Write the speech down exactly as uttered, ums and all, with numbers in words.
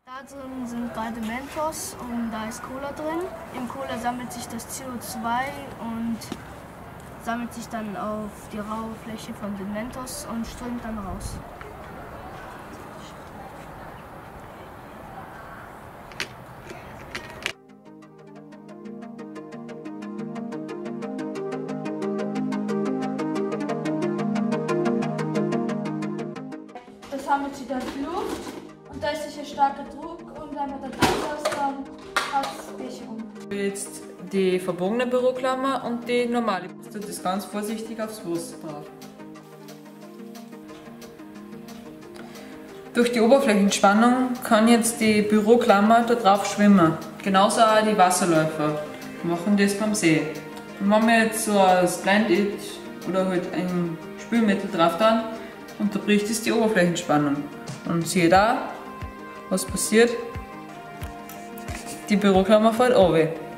Da drin sind beide Mentos und da ist Cola drin. Im Cola sammelt sich das C O zwei und sammelt sich dann auf die raue Fläche von den Mentos und strömt dann raus. Da sammelt sich dann die Luft und da ist sicher starker Druck und wenn man dann auslässt, dann haut es dich um. Jetzt die verbogene Büroklammer und die normale. Du tust das ganz vorsichtig aufs Wasser drauf. Durch die Oberflächenspannung kann jetzt die Büroklammer da drauf schwimmen. Genauso auch die Wasserläufer machen das beim See. Und wenn wir jetzt so ein Blend-It oder halt ein Spülmittel drauf tun, unterbricht es die Oberflächenspannung. Und sieht da, was passiert. Die Büroklammer fällt runter.